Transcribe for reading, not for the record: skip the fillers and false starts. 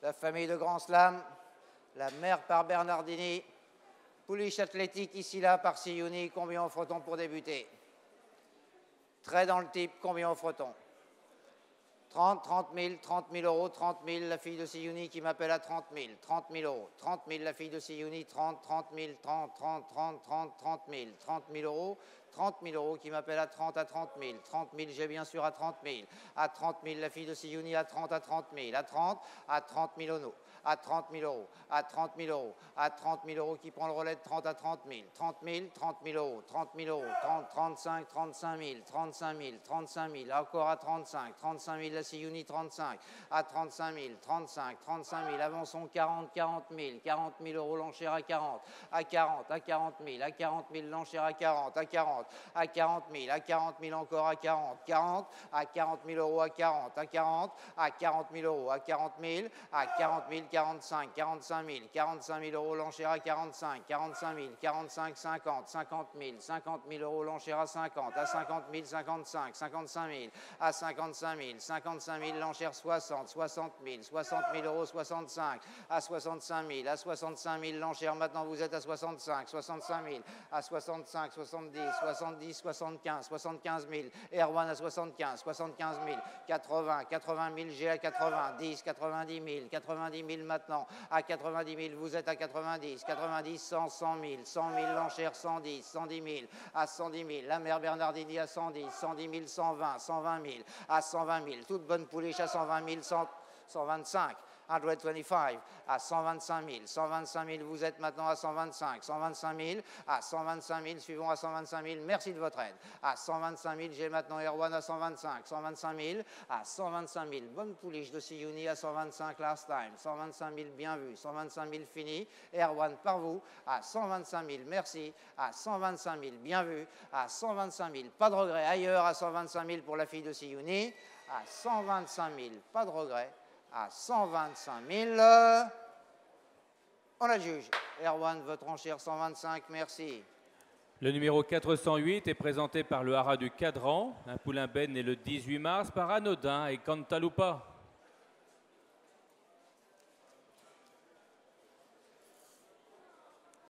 la famille de Grand Slam, la mère par Bernardini, pouliche athlétique ici là par Siouni, combien offre-t-on pour débuter? Très dans le type, combien offre-t-on? 30 000 euros, 30 000, la fille de Siouni qui m'appelle à 30 000 euros, 30 000, la fille de Siouni, 30 000, 30 000 euros, 30 000 euros qui m'appelle à 30 000, j'ai bien sûr à 30 000, à 30 000, la fille de Siouni à 30 000, à 30 000 euros, à 30 000 euros, à 30 000 euros, à 30 000 euros qui prend le relais de 30 à 30 000, 30 000 euros, 30 000 euros, 35 000, encore à 35 000, la Siouni 35, à 35 000, 35 000, avançons 40 000 euros, l'enchère à 40 000, l'enchère à 40 000, encore à 40 000 euros, à 40 000 euros, à 40 000, 45 000 euros, l'enchère à 45 000 euros, l'enchère à 50 000, 55 000, à 55 000, l'enchère 60 000 euros, 65 à 65 000, l'enchère maintenant vous êtes à 65 000, à 65, 70, 75 000, Erwan à 75 000, 80 000, j'ai à 90 000 maintenant, à 90 000, vous êtes à 90, 100 000, l'enchère 110 000, à 110 000, la mère Bernardini à 110 000, 120 000, à 120 000, toute bonne pouliche à 120 000, 125 125 à 125 000, vous êtes maintenant à 125 000, à 125 000, suivons à 125 000, merci de votre aide, à 125 000, j'ai maintenant Erwan à 125 000, à 125 000, bonne pouliche de Siouni à 125 last time, 125 000, bien vu, 125 000, fini, Erwan par vous, à 125 000, merci, à 125 000, bien vu, à 125 000, pas de regret, ailleurs, à 125 000 pour la fille de Siouni, à 125 000, pas de regret, à 125 000, on la juge. Erwan, votre enchère 125, merci. Le numéro 408 est présenté par le Haras du Cadran. Un poulain Ben né le 18 mars par Anodin et Cantaloupa.